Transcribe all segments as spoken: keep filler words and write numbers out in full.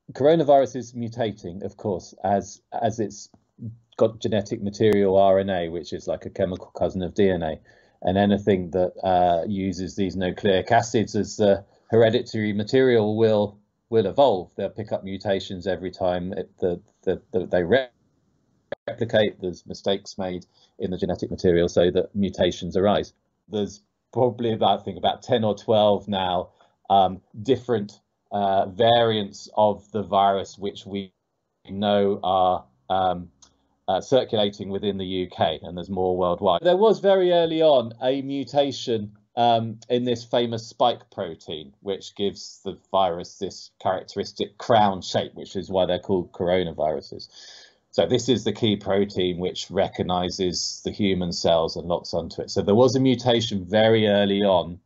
coronavirus is mutating, of course, as as it's got genetic material R N A, which is like a chemical cousin of D N A, and anything that uh, uses these nucleic acids as uh, hereditary material will will evolve. They'll pick up mutations every time it, the, the, the, they replicate. There's mistakes made in the genetic material so that mutations arise. There's probably about I think about ten or twelve now um, different uh, variants of the virus which we know are um, uh, circulating within the U K, and there's more worldwide. There was very early on a mutation um, in this famous spike protein, which gives the virus this characteristic crown shape, which is why they're called coronaviruses. So this is the key protein which recognizes the human cells and locks onto it. So there was a mutation very early on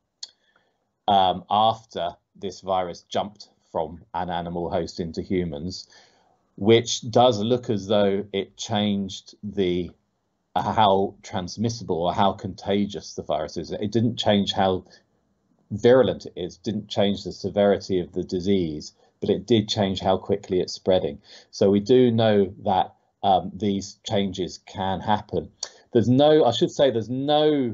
um, after this virus jumped from an animal host into humans, which does look as though it changed the uh, how transmissible or how contagious the virus is. It didn't change how virulent it is, didn't change the severity of the disease, but it did change how quickly it's spreading. So we do know that um, these changes can happen. There's no, I should say, there's no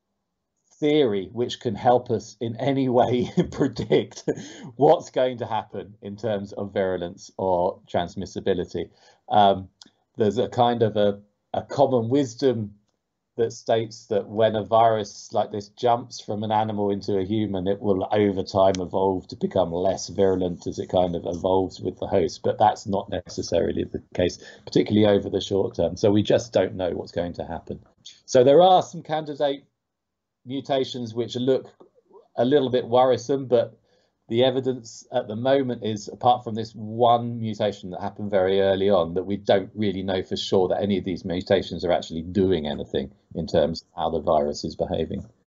theory which can help us in any way predict what's going to happen in terms of virulence or transmissibility. Um, there's a kind of a, a common wisdom that states that when a virus like this jumps from an animal into a human, it will over time evolve to become less virulent as it kind of evolves with the host. But that's not necessarily the case, particularly over the short term. So we just don't know what's going to happen. So there are some candidate mutations which look a little bit worrisome, but the evidence at the moment is, apart from this one mutation that happened very early on, that we don't really know for sure that any of these mutations are actually doing anything in terms of how the virus is behaving.